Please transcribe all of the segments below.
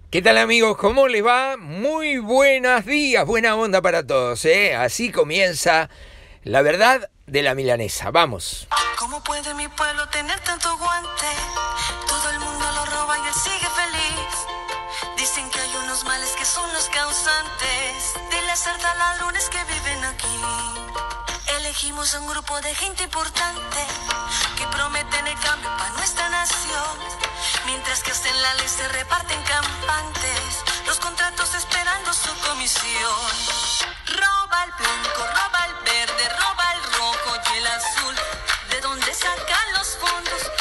¿Qué tal, amigos? ¿Cómo les va? Muy buenos días, buena onda para todos, ¿eh? Así comienza la verdad de la milanesa. Vamos. ¿Cómo puede mi pueblo tener tanto guante? Todo el mundo lo roba y él sigue feliz. Dicen que hay unos males que son los causantes de las sarta ladrones que viven aquí. Elegimos a un grupo de gente importante que prometen el cambio para nuestra nación. Mientras que hasta en la ley se reparten campantes, los contratos esperando su comisión. Roba el blanco, roba el verde, roba el rojo y el azul. ¿De dónde sacan los fondos?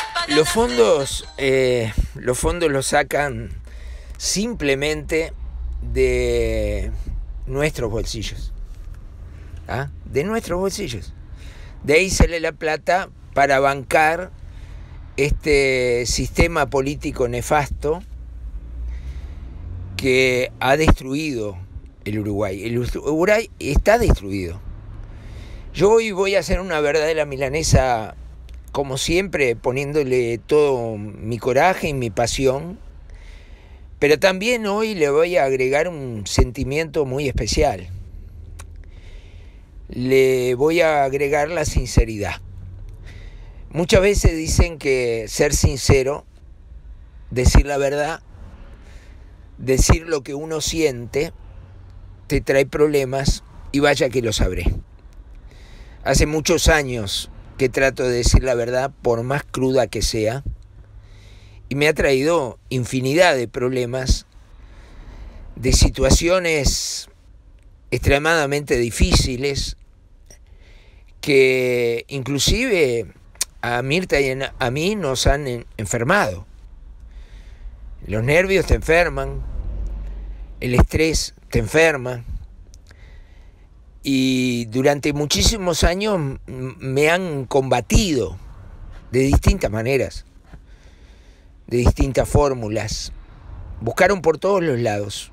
Los fondos los sacan simplemente de nuestros bolsillos. ¿Ah? De nuestros bolsillos. De ahí sale la plata para bancar este sistema político nefasto que ha destruido el Uruguay. El Uruguay está destruido. Yo hoy voy a hacer una verdadera milanesa, como siempre, poniéndole todo mi coraje y mi pasión, pero también hoy le voy a agregar un sentimiento muy especial. Le voy a agregar la sinceridad. Muchas veces dicen que ser sincero, decir la verdad, decir lo que uno siente, te trae problemas y vaya que lo sabré. Hace muchos años que trato de decir la verdad, por más cruda que sea, y me ha traído infinidad de problemas, de situaciones extremadamente difíciles, que inclusive a Mirta y a mí nos han enfermado. Los nervios te enferman, el estrés te enferma, y durante muchísimos años me han combatido de distintas maneras, de distintas fórmulas. Buscaron por todos los lados.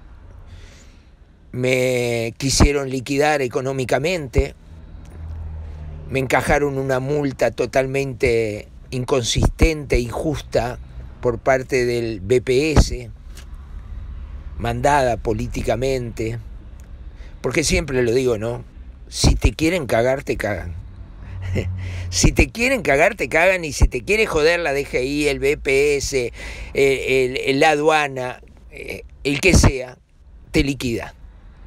Me quisieron liquidar económicamente, me encajaron una multa totalmente inconsistente, injusta, por parte del BPS, mandada políticamente, porque siempre lo digo, ¿no? Si te quieren cagar, te cagan. Si te quieren cagar, te cagan, y si te quiere joder la DGI, el BPS, la aduana, el que sea, te liquida.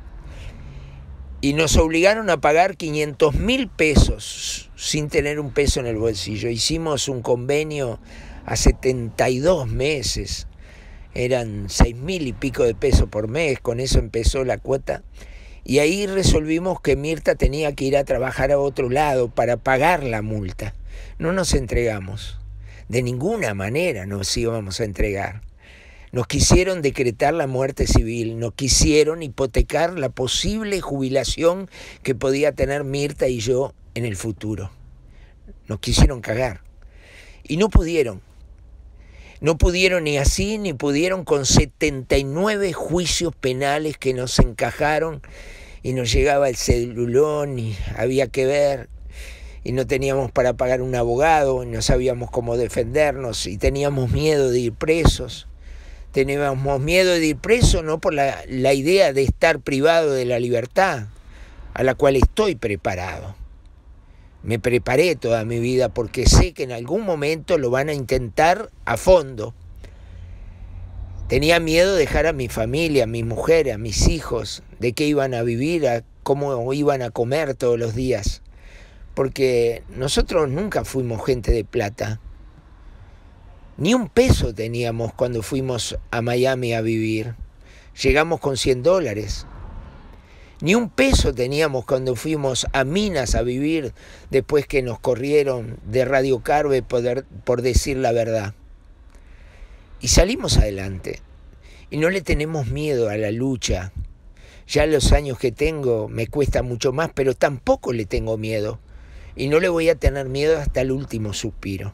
Y nos obligaron a pagar 500.000 pesos sin tener un peso en el bolsillo. Hicimos un convenio a 72 meses, eran 6.000 y pico de pesos por mes, con eso empezó la cuota. Y ahí resolvimos que Mirta tenía que ir a trabajar a otro lado para pagar la multa. No nos entregamos, de ninguna manera nos íbamos a entregar. Nos quisieron decretar la muerte civil, nos quisieron hipotecar la posible jubilación que podía tener Mirta y yo en el futuro. Nos quisieron cagar. Y no pudieron. No pudieron ni así, ni pudieron con 79 juicios penales que nos encajaron, y nos llegaba el cedulón y había que ver, y no teníamos para pagar un abogado, y no sabíamos cómo defendernos, y teníamos miedo de ir presos. Teníamos miedo de ir preso no por la idea de estar privado de la libertad, a la cual estoy preparado. Me preparé toda mi vida porque sé que en algún momento lo van a intentar a fondo. Tenía miedo de dejar a mi familia, a mi mujer, a mis hijos, de qué iban a vivir, a cómo iban a comer todos los días. Porque nosotros nunca fuimos gente de plata. Ni un peso teníamos cuando fuimos a Miami a vivir. Llegamos con $100. Ni un peso teníamos cuando fuimos a Minas a vivir después que nos corrieron de Radio Carve por decir la verdad. Y salimos adelante. Y no le tenemos miedo a la lucha. Ya los años que tengo me cuesta mucho más, pero tampoco le tengo miedo. Y no le voy a tener miedo hasta el último suspiro.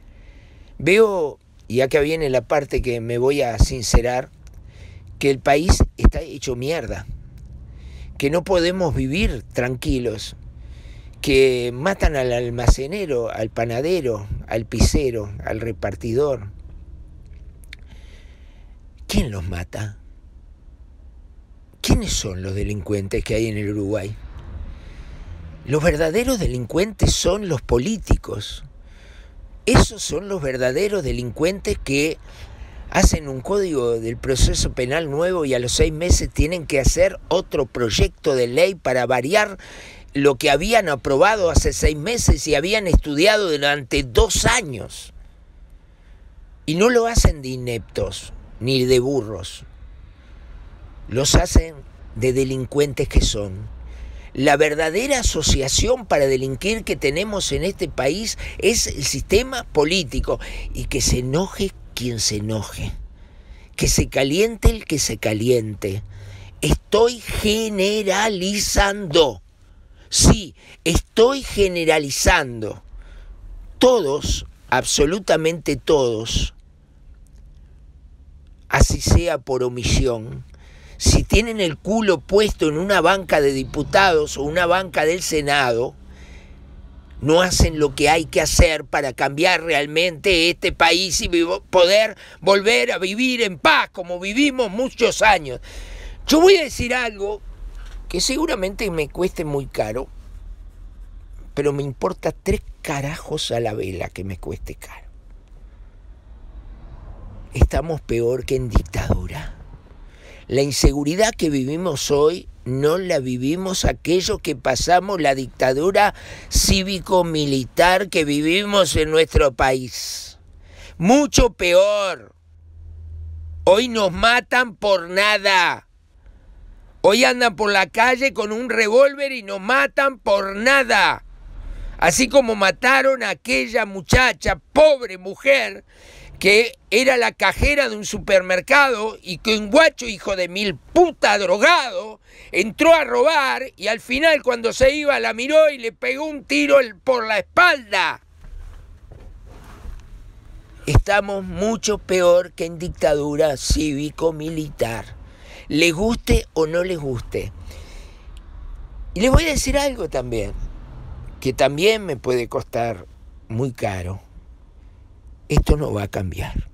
Veo, y acá viene la parte que me voy a sincerar, que el país está hecho mierda, que no podemos vivir tranquilos, que matan al almacenero, al panadero, al pizzero, al repartidor, ¿Quién los mata? ¿Quiénes son los delincuentes que hay en el Uruguay? Los verdaderos delincuentes son los políticos. Esos son los verdaderos delincuentes que hacen un código del proceso penal nuevo y a los 6 meses tienen que hacer otro proyecto de ley para variar lo que habían aprobado hace 6 meses y habían estudiado durante 2 años. Y no lo hacen de ineptos ni de burros. Los hacen de delincuentes que son. La verdadera asociación para delinquir que tenemos en este país es el sistema político. Y que se enoje quien se enoje. Que se caliente el que se caliente. Estoy generalizando. Sí, estoy generalizando. Todos, absolutamente todos, así sea por omisión, si tienen el culo puesto en una banca de diputados o una banca del Senado, no hacen lo que hay que hacer para cambiar realmente este país y poder volver a vivir en paz como vivimos muchos años. Yo voy a decir algo que seguramente me cueste muy caro, pero me importa 3 carajos a la vela que me cueste caro. Estamos peor que en dictadura. La inseguridad que vivimos hoy no la vivimos aquellos que pasamos la dictadura cívico-militar que vivimos en nuestro país. Mucho peor. Hoy nos matan por nada. Hoy andan por la calle con un revólver y nos matan por nada. Así como mataron a aquella muchacha, pobre mujer, que era la cajera de un supermercado y que un guacho hijo de mil puta drogado entró a robar y al final cuando se iba la miró y le pegó un tiro por la espalda. Estamos mucho peor que en dictadura cívico-militar. Les guste o no les guste. Y les voy a decir algo también, que también me puede costar muy caro. Esto no va a cambiar.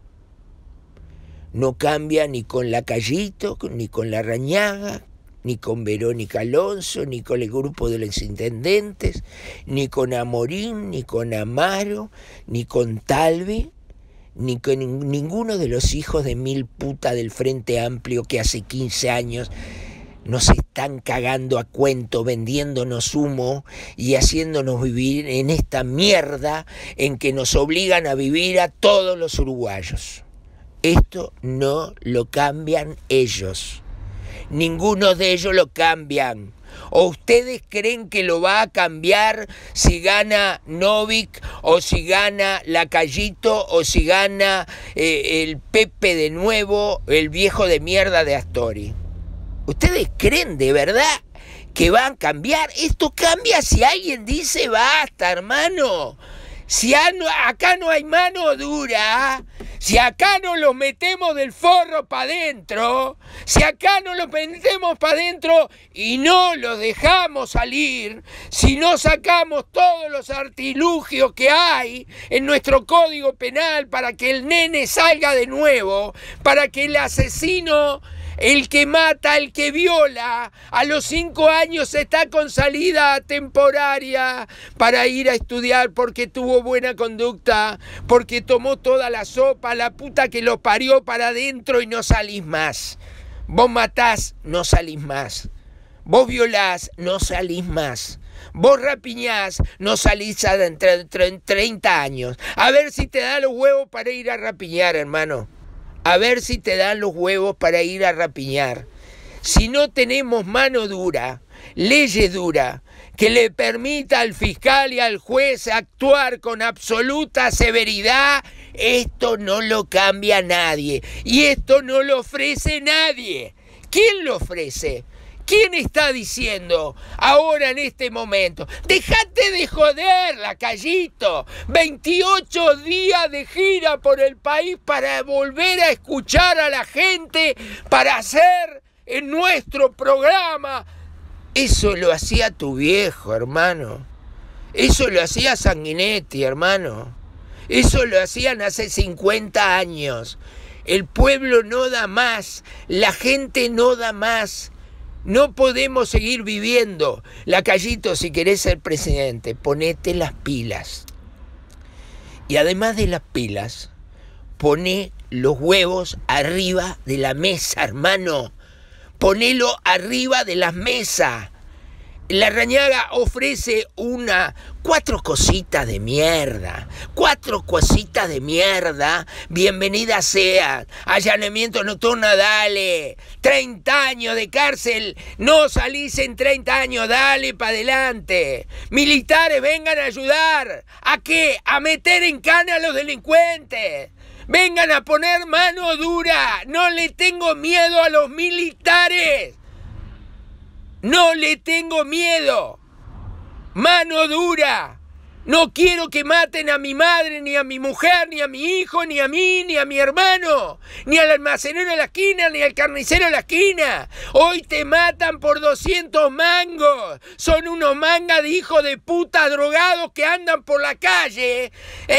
No cambia ni con Lacayito, ni con Larrañaga, ni con Verónica Alonso, ni con el grupo de los intendentes, ni con Amorín, ni con Amaro, ni con Talvi, ni con ninguno de los hijos de mil puta del Frente Amplio que hace 15 años nos están cagando a cuento, vendiéndonos humo y haciéndonos vivir en esta mierda en que nos obligan a vivir a todos los uruguayos. Esto no lo cambian ellos. Ninguno de ellos lo cambian. ¿O ustedes creen que lo va a cambiar si gana Novik o si gana Lacayito o si gana el Pepe de nuevo, el viejo de mierda de Astori? ¿Ustedes creen de verdad que van a cambiar? Esto cambia si alguien dice basta, hermano. Si acá no hay mano dura, si acá no los metemos del forro para adentro, si acá no los metemos para adentro y no los dejamos salir, si no sacamos todos los artilugios que hay en nuestro código penal para que el nene salga de nuevo, para que el asesino, el que mata, el que viola, a los 5 años está con salida temporaria para ir a estudiar porque tuvo buena conducta, porque tomó toda la sopa, la puta que lo parió para adentro y no salís más. Vos matás, no salís más. Vos violás, no salís más. Vos rapiñás, no salís adentro en 30 años. A ver si te da los huevos para ir a rapiñar, hermano. A ver si te dan los huevos para ir a rapiñar. Si no tenemos mano dura, leyes duras, que le permita al fiscal y al juez actuar con absoluta severidad, esto no lo cambia nadie. Y esto no lo ofrece nadie. ¿Quién lo ofrece? ¿Quién está diciendo ahora en este momento? ¡Déjate de joder, Lacayito! 28 días de gira por el país para volver a escuchar a la gente, para hacer en nuestro programa. Eso lo hacía tu viejo, hermano. Eso lo hacía Sanguinetti, hermano. Eso lo hacían hace 50 años. El pueblo no da más, la gente no da más. No podemos seguir viviendo. Lacayito, si querés ser presidente, ponete las pilas. Y además de las pilas, poné los huevos arriba de la mesa, hermano. Ponelo arriba de la mesa. Larrañaga ofrece 4 cositas de mierda. 4 cositas de mierda. Bienvenida sea. Allanamiento nocturno, dale. 30 años de cárcel. No salís en 30 años, dale para adelante. Militares, vengan a ayudar. ¿A qué? A meter en cana a los delincuentes. Vengan a poner mano dura. No le tengo miedo a los militares. No le tengo miedo. Mano dura. No quiero que maten a mi madre, ni a mi mujer, ni a mi hijo, ni a mí, ni a mi hermano, ni al almacenero de la esquina, ni al carnicero de la esquina. Hoy te matan por 200 mangos. Son unos mangas de hijos de puta drogados que andan por la calle.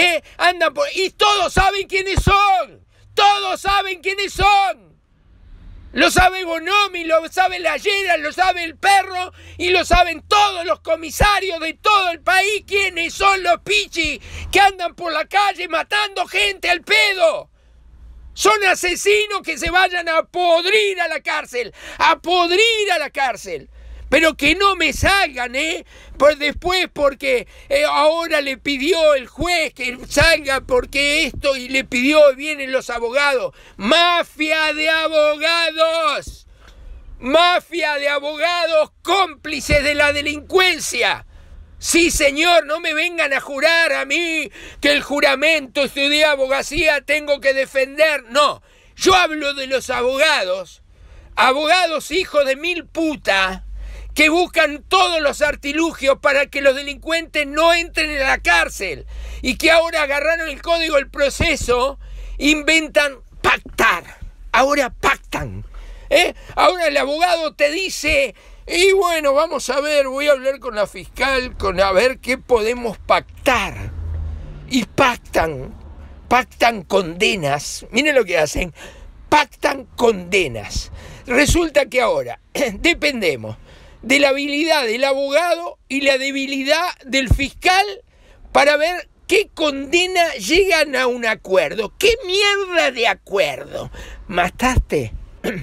Y todos saben quiénes son. Todos saben quiénes son. Lo sabe Bonomi, lo sabe la Llera, lo sabe el Perro y lo saben todos los comisarios de todo el país. ¿Quiénes son los pichis que andan por la calle matando gente al pedo? Son asesinos que se vayan a podrir a la cárcel, a podrir a la cárcel. Pero que no me salgan, pues después porque ahora le pidió el juez que salga porque esto y le pidió, vienen los abogados. ¡Mafia de abogados! ¡Mafia de abogados cómplices de la delincuencia! Sí, señor, no me vengan a jurar a mí que el juramento, estudié abogacía, tengo que defender. No, yo hablo de los abogados, abogados hijos de mil putas, que buscan todos los artilugios para que los delincuentes no entren en la cárcel y que ahora agarraron el código del proceso, inventan pactar. Ahora pactan. Ahora el abogado te dice, y bueno, vamos a ver, voy a hablar con la fiscal, a ver qué podemos pactar. Y pactan condenas. Miren lo que hacen, pactan condenas. Resulta que ahora dependemos de la habilidad del abogado y la debilidad del fiscal para ver qué condena llegan a un acuerdo. ¿Qué mierda de acuerdo? Mataste,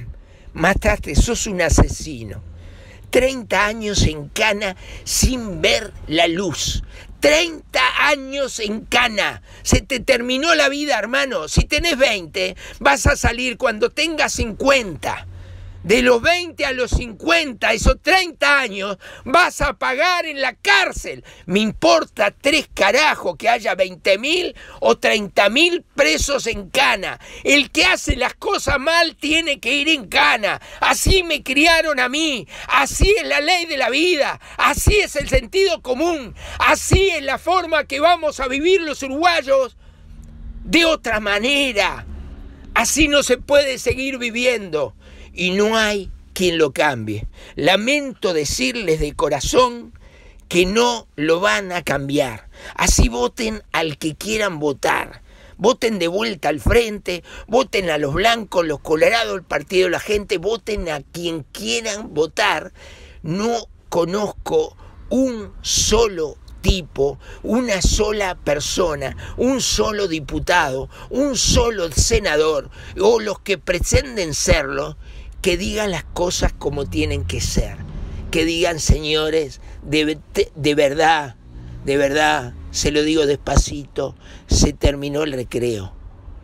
sos un asesino. 30 años en cana sin ver la luz. 30 años en cana. Se te terminó la vida, hermano. Si tenés 20, vas a salir cuando tengas 50. De los 20 a los 50, esos 30 años, vas a pagar en la cárcel. Me importa 3 carajos que haya 20.000 o 30.000 presos en cana. El que hace las cosas mal tiene que ir en cana. Así me criaron a mí. Así es la ley de la vida. Así es el sentido común. Así es la forma que vamos a vivir los uruguayos. De otra manera. Así no se puede seguir viviendo. Y no hay quien lo cambie. Lamento decirles de corazón que no lo van a cambiar. Así voten al que quieran votar. Voten de vuelta al frente, voten a los blancos, los colorados, el partido de la gente, voten a quien quieran votar. No conozco un solo tipo, una sola persona, un solo diputado, un solo senador o los que pretenden serlo, que digan las cosas como tienen que ser, que digan, señores, de verdad, se lo digo despacito, se terminó el recreo.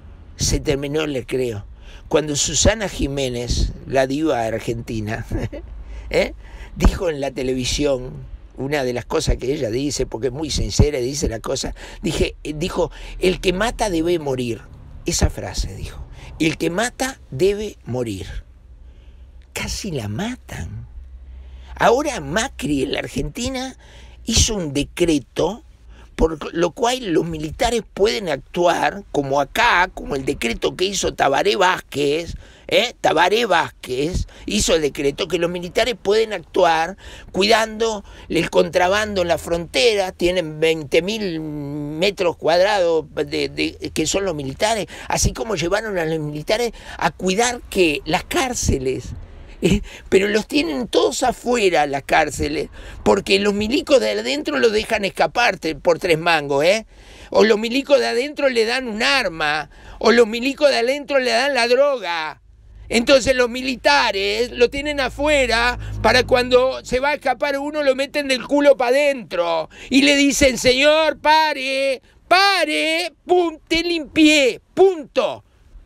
Cuando Susana Jiménez, la diva argentina, dijo en la televisión, una de las cosas que ella dice, porque es muy sincera, dice la cosa, dijo, el que mata debe morir. Esa frase dijo, el que mata debe morir. Casi la matan. Ahora Macri en la Argentina hizo un decreto por lo cual los militares pueden actuar como acá, como el decreto que hizo Tabaré Vázquez, Tabaré Vázquez hizo el decreto que los militares pueden actuar cuidando el contrabando en la frontera, tienen 20.000 metros cuadrados que son los militares, así como llevaron a los militares a cuidar que las cárceles. Pero los tienen todos afuera las cárceles, porque los milicos de adentro los dejan escapar por 3 mangos, o los milicos de adentro le dan un arma, o los milicos de adentro le dan la droga. Entonces los militares lo tienen afuera para cuando se va a escapar uno lo meten del culo para adentro y le dicen, señor, pare, te limpié, punto,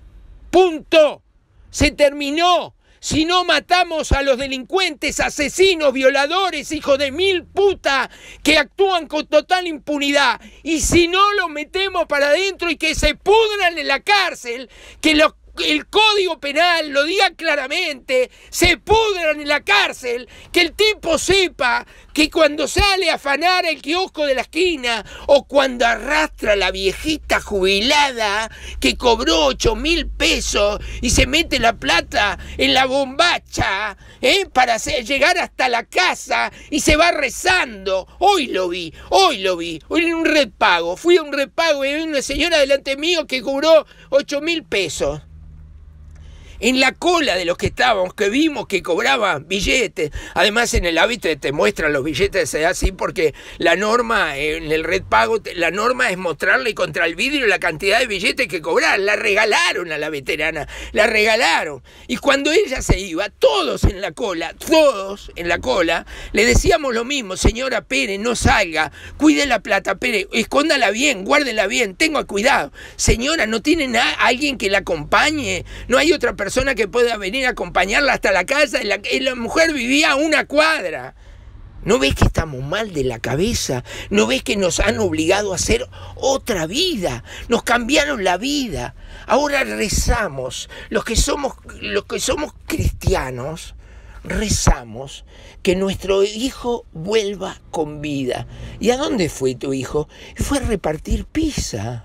se terminó. Si no matamos a los delincuentes, asesinos, violadores, hijos de mil puta, que actúan con total impunidad, y si no los metemos para adentro y que se pudran en la cárcel, que el Código Penal lo diga claramente, se pudran en la cárcel, que el tipo sepa que cuando sale a afanar el kiosco de la esquina o cuando arrastra a la viejita jubilada que cobró 8.000 pesos y se mete la plata en la bombacha para llegar hasta la casa y se va rezando. Hoy lo vi, en un repago, fui a un repago y había una señora delante mío que cobró 8.000 pesos. En la cola de los que estábamos, que vimos que cobraban billetes, además en el hábito te muestran los billetes así porque la norma en el Red Pago, la norma es mostrarle contra el vidrio la cantidad de billetes que cobrar. La regalaron a la veterana, la regalaron. Y cuando ella se iba, todos en la cola, le decíamos lo mismo, señora Pérez, no salga, cuide la plata, Pérez, escóndala bien, guárdela bien, tenga cuidado. Señora, ¿no tiene alguien que la acompañe? ¿No hay otra persona que pueda venir a acompañarla hasta la casa? La mujer vivía a 1 cuadra. ¿No ves que estamos mal de la cabeza? ¿No ves que nos han obligado a hacer otra vida? Nos cambiaron la vida. Ahora rezamos. Los que somos cristianos, rezamos que nuestro hijo vuelva con vida. ¿Y a dónde fue tu hijo? Fue a repartir pizza.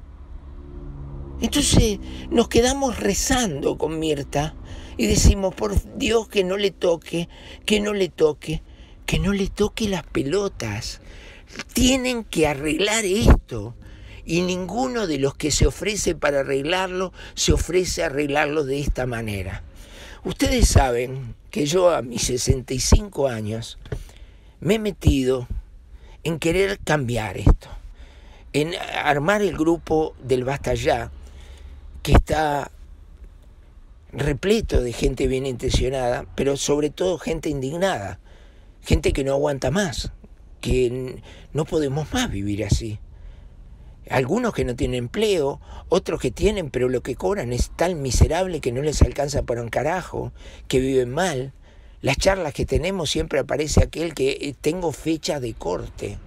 Entonces nos quedamos rezando con Mirta y decimos, por Dios, que no le toque las pelotas. Tienen que arreglar esto. Y ninguno de los que se ofrece para arreglarlo, se ofrece a arreglarlo de esta manera. Ustedes saben que yo a mis 65 años me he metido en querer cambiar esto, en armar el grupo del Basta Ya, que está repleto de gente bien intencionada, pero sobre todo gente indignada, gente que no aguanta más, que no podemos más vivir así. Algunos que no tienen empleo, otros que tienen, pero lo que cobran es tan miserable que no les alcanza para un carajo, que viven mal. Las charlas que tenemos siempre aparece aquel que tengo fecha de corte.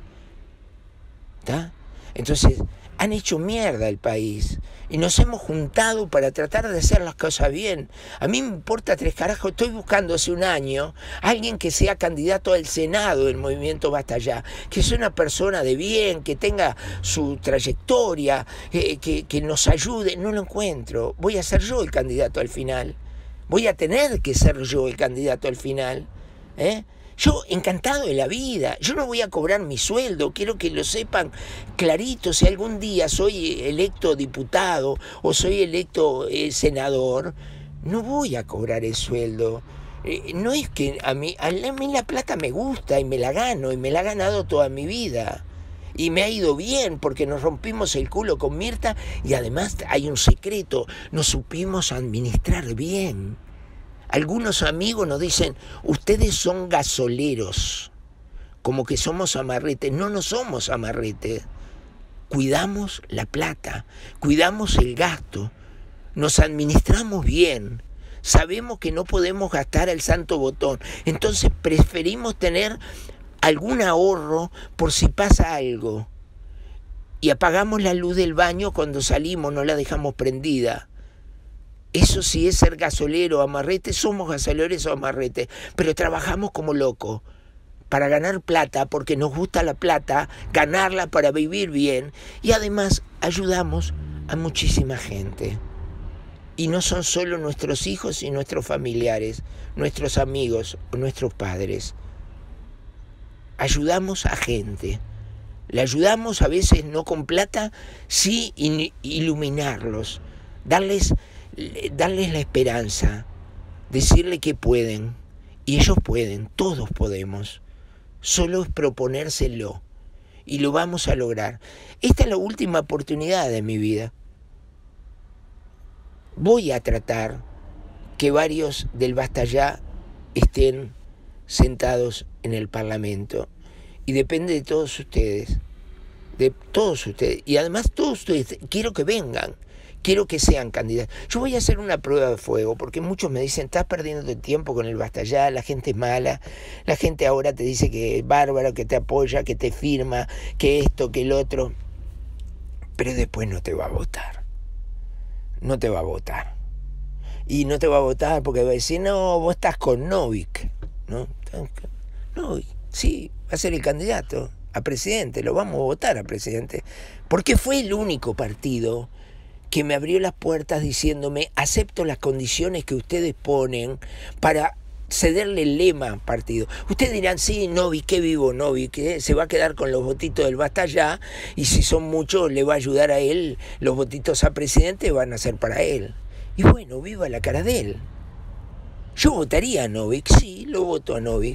¿Está? Entonces, han hecho mierda el país y nos hemos juntado para tratar de hacer las cosas bien. A mí me importa 3 carajos, estoy buscando hace un año a alguien que sea candidato al Senado del movimiento Basta Ya, que sea una persona de bien, que tenga su trayectoria, que nos ayude. No lo encuentro. Voy a ser yo el candidato al final. Voy a tener que ser yo el candidato al final. Yo encantado de la vida, yo no voy a cobrar mi sueldo, quiero que lo sepan clarito. Si algún día soy electo diputado o soy electo senador, no voy a cobrar el sueldo. No es que a mí la plata me gusta y me la gano y me la he ganado toda mi vida. Y me ha ido bien porque nos rompimos el culo con Mirta y además hay un secreto, nos supimos administrar bien. Algunos amigos nos dicen, ustedes son gasoleros, como que somos amarretes. No, no somos amarretes. Cuidamos la plata, cuidamos el gasto, nos administramos bien, sabemos que no podemos gastar al santo botón. Entonces preferimos tener algún ahorro por si pasa algo. Y apagamos la luz del baño cuando salimos, no la dejamos prendida. Eso sí es ser gasolero o amarrete, somos gasoleros o amarrete, pero trabajamos como locos para ganar plata, porque nos gusta la plata, ganarla para vivir bien, y además ayudamos a muchísima gente. Y no son solo nuestros hijos y nuestros familiares, nuestros amigos o nuestros padres. Ayudamos a gente. Le ayudamos a veces no con plata, sí iluminarlos, darles la esperanza, decirle que pueden. Y ellos pueden, todos podemos. Solo es proponérselo. Y lo vamos a lograr. Esta es la última oportunidad de mi vida. Voy a tratar que varios del Basta Ya estén sentados en el Parlamento. Y depende de todos ustedes. De todos ustedes. Y además todos ustedes, quiero que vengan. Quiero que sean candidatos. Yo voy a hacer una prueba de fuego, porque muchos me dicen, estás perdiendo tu tiempo con el Basta Ya, la gente es mala, la gente ahora te dice que es bárbaro, que te apoya, que te firma, que esto, que el otro. Pero después no te va a votar. No te va a votar. Y no te va a votar porque va a decir, no, vos estás con Novik, ¿no? Novik, sí, va a ser el candidato a presidente, lo vamos a votar a presidente. Porque fue el único partido que me abrió las puertas diciéndome, acepto las condiciones que ustedes ponen para cederle el lema al partido. Ustedes dirán, sí, Novik, qué vivo Novik, que se va a quedar con los votitos del Basta Ya, y si son muchos le va a ayudar a él, los votitos a presidente van a ser para él. Y bueno, viva la cara de él. Yo votaría a Novik, sí, lo voto a Novik,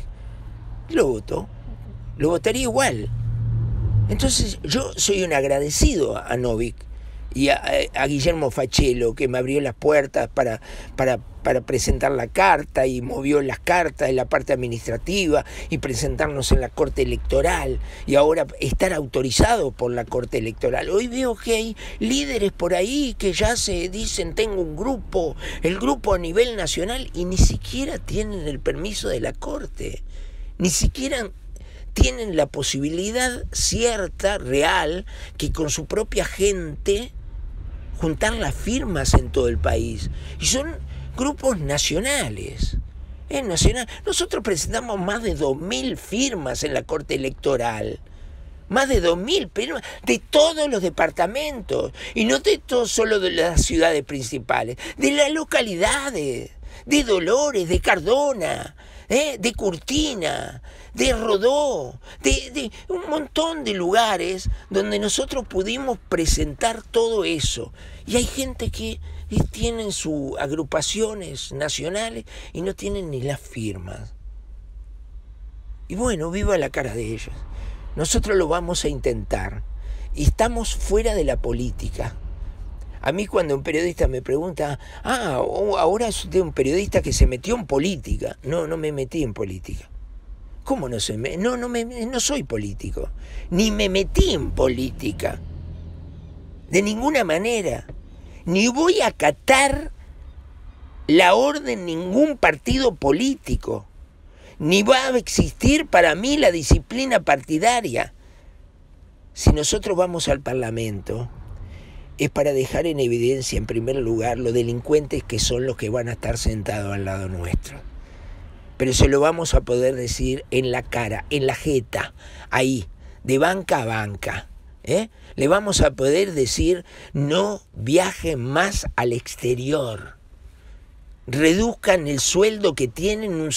lo votaría igual. Entonces yo soy un agradecido a Novik y a Guillermo Fachelo, que me abrió las puertas para presentar la carta y movió las cartas en la parte administrativa y presentarnos en la Corte Electoral y ahora estar autorizado por la Corte Electoral. Hoy veo que hay líderes por ahí que ya se dicen, tengo un grupo, el grupo a nivel nacional, y ni siquiera tienen el permiso de la Corte, ni siquiera tienen la posibilidad cierta, real, que con su propia gente juntar las firmas en todo el país. Y son grupos nacionales. Es nacional. Nosotros presentamos más de 2.000 firmas en la Corte Electoral. Más de 2.000 firmas de todos los departamentos. Y no de todos solo de las ciudades principales, de las localidades, de Dolores, de Cardona, de Curtina, de Rodó, de un montón de lugares donde nosotros pudimos presentar todo eso. Y hay gente que tienen sus agrupaciones nacionales y no tienen ni las firmas. Y bueno, viva la cara de ellos. Nosotros lo vamos a intentar. Y estamos fuera de la política. A mí cuando un periodista me pregunta, ahora es usted un periodista que se metió en política. No, no me metí en política. ¿Cómo no se me? No soy político. Ni me metí en política. De ninguna manera. Ni voy a acatar la orden de ningún partido político. Ni va a existir para mí la disciplina partidaria. Si nosotros vamos al Parlamento, es para dejar en evidencia, en primer lugar, los delincuentes que son los que van a estar sentados al lado nuestro. Pero se lo vamos a poder decir en la cara, en la jeta, ahí, de banca a banca. Le vamos a poder decir, no viajen más al exterior. Reduzcan el sueldo que tienen un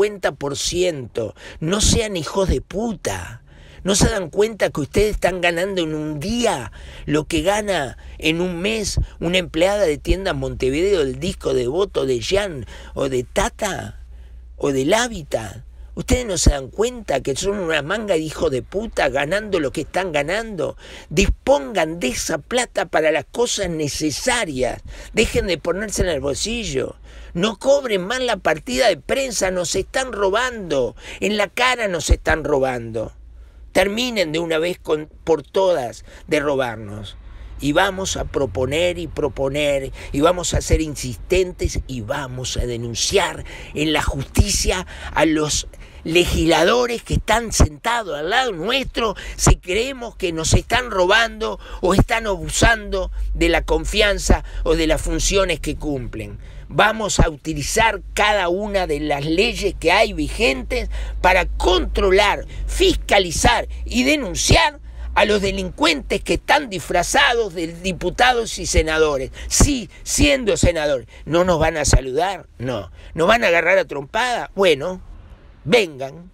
50%. No sean hijos de puta. ¿No se dan cuenta que ustedes están ganando en un día lo que gana en un mes una empleada de tienda Montevideo del disco de Voto, de Jan o de Tata o del Hábitat? ¿Ustedes no se dan cuenta que son una manga de hijos de puta ganando lo que están ganando? Dispongan de esa plata para las cosas necesarias. Dejen de ponerse en el bolsillo. No cobren más la partida de prensa, nos están robando. En la cara nos están robando. Terminen de una vez por todas de robarnos. Y vamos a proponer y proponer, y vamos a ser insistentes, y vamos a denunciar en la justicia a los legisladores que están sentados al lado nuestro si creemos que nos están robando o están abusando de la confianza o de las funciones que cumplen. Vamos a utilizar cada una de las leyes que hay vigentes para controlar, fiscalizar y denunciar a los delincuentes que están disfrazados de diputados y senadores. Sí, siendo senadores. ¿No nos van a saludar? No. ¿Nos van a agarrar a trompada? Bueno, vengan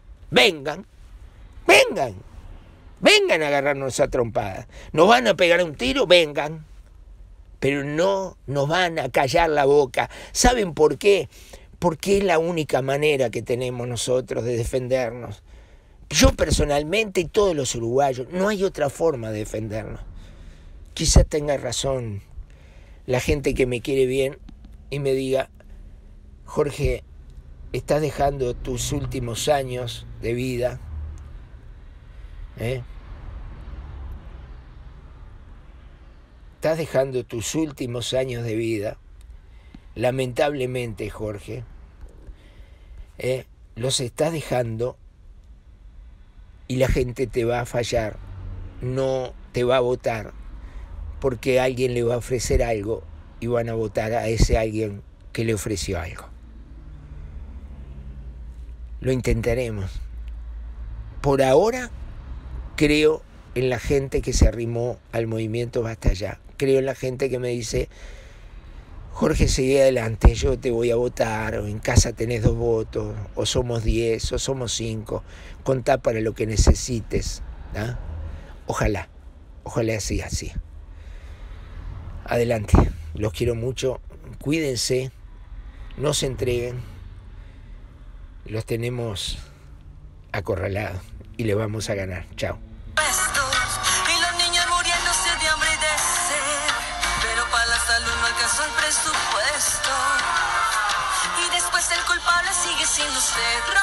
a agarrarnos a trompada. ¿Nos van a pegar un tiro? Vengan. Pero no nos van a callar la boca. ¿Saben por qué? Porque es la única manera que tenemos nosotros de defendernos. Yo personalmente y todos los uruguayos, no hay otra forma de defendernos. Quizás tenga razón la gente que me quiere bien y me diga, Jorge, estás dejando tus últimos años de vida, estás dejando tus últimos años de vida, lamentablemente, Jorge, los estás dejando y la gente te va a fallar, no te va a votar, porque alguien le va a ofrecer algo y van a votar a ese alguien que le ofreció algo. Lo intentaremos. Por ahora creo en la gente que se arrimó al movimiento Basta Ya. Creo en la gente que me dice, Jorge, sigue adelante, yo te voy a votar, o en casa tenés 2 votos, o somos 10, o somos 5, contá para lo que necesites, ¿no? Ojalá sea así. Adelante, los quiero mucho, cuídense, no se entreguen, los tenemos acorralados y le vamos a ganar. Chao. Presupuesto y después el culpable sigue siendo usted.